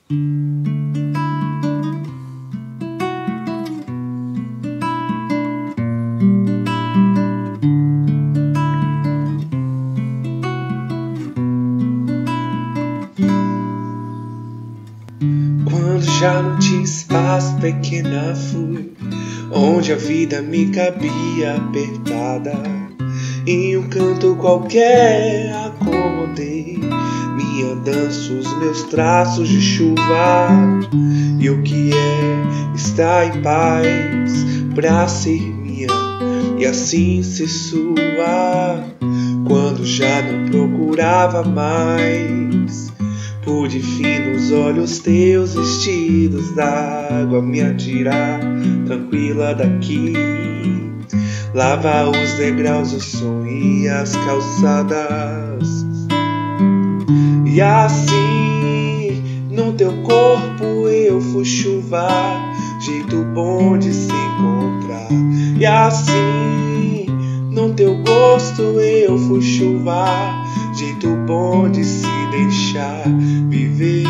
Quando já não tinha espaço, pequena fui, onde a vida me cabia apertada. Em um canto qualquer acomodei minha dança, os meus traços de chuva. E o que é estar em paz pra ser minha e assim ser sua. Quando já não procurava mais, pude fim nos olhos teus vestidos d'água me atirar tranquila daqui. Lava os degraus, o som e as calçadas. E assim, no teu corpo eu fui chuva, jeito bom de se encontrar. E assim, no teu gosto eu fui chuva, jeito bom de se deixar viver.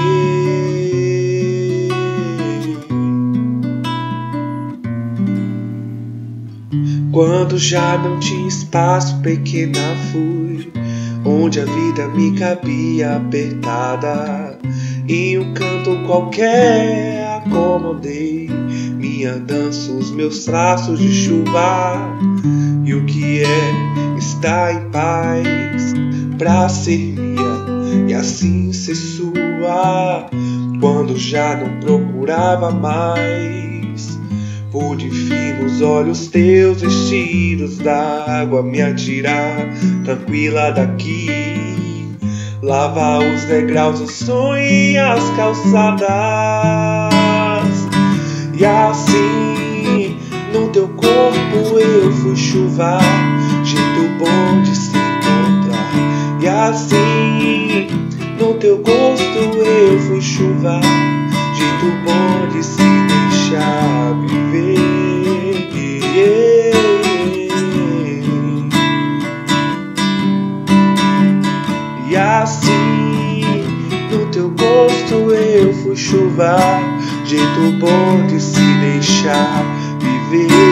Quando já não tinha espaço, pequena fui, onde a vida me cabia apertada. Em um canto qualquer acomodei minha dança, os meus traços de chuva. E o que é estar em paz pra ser minha e assim ser sua. Quando já não procurava mais, pude fim nos olhos teus vestidos d'água me atirar tranquila daqui. Lava os degraus, o som e as calçadas. E assim, no teu corpo eu fui chuva, jeito bom de se encontrar. E assim, no teu gosto eu fui chuva, jeito bom de se deixar viver. E assim, no teu gosto eu fui chuva, jeito bom de se deixar viver.